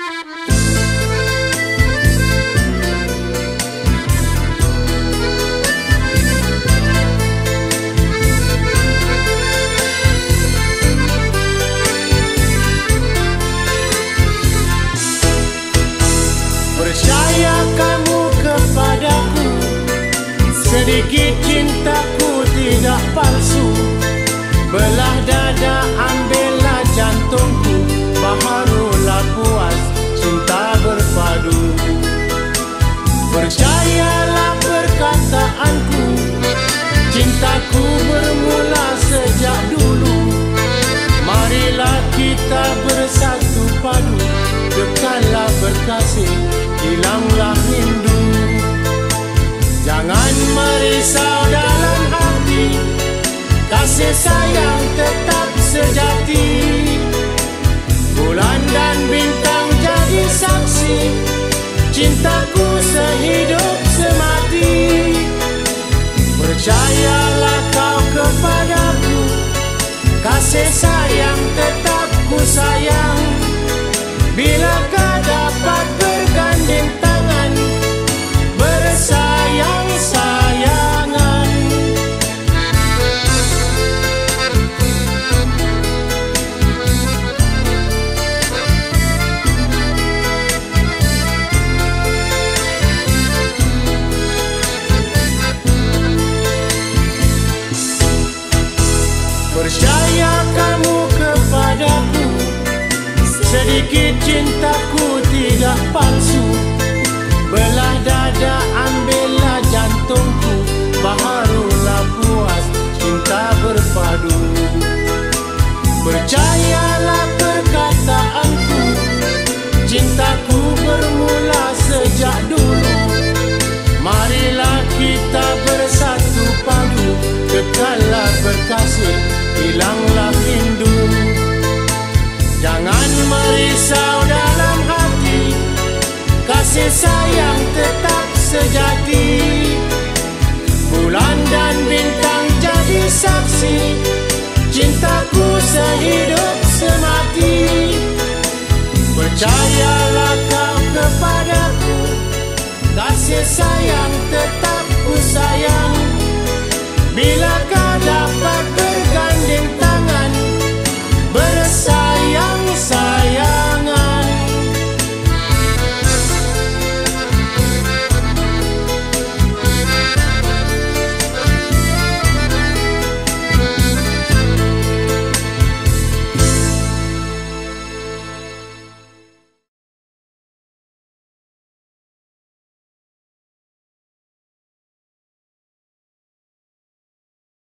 Percaya kamu kepadaku, sedikit cintaku tidak palsu. Belah dada, ambillah jantungku, baharulah puas cinta berpadu. Percayalah perkataanku, cintaku bermula sejak dulu. Marilah kita bersatu padu, kekallah berkasih, hilanglah rindu. Jangan merisau dalam hati, kasih sayang tetap sejati. Bulan dan bintang jadi saksi, cintaku sehidup semati. Percayalah kau kepadaku, kasih sayang tetap ku sayang. Bilakah dapat bergandeng tangan, bersayang-sayangan. Percaya kamu kepadaku, sedikit cintaku tidak palsu. Belah dada, ambillah jantungku, baharulah puas cinta berpadu. Percayalah perkataanku, cintaku bermula sejak dulu. Marilah kita bersatu padu, kekallah berkasih, hilanglah rindu. Jangan merisau dalam hati, kasih sayang tetap sejati. Bulan dan bintang jadi saksi, cintaku sehidup semati. Percayalah kau kepadaku, kasih sayang tetap ku sayang. Bila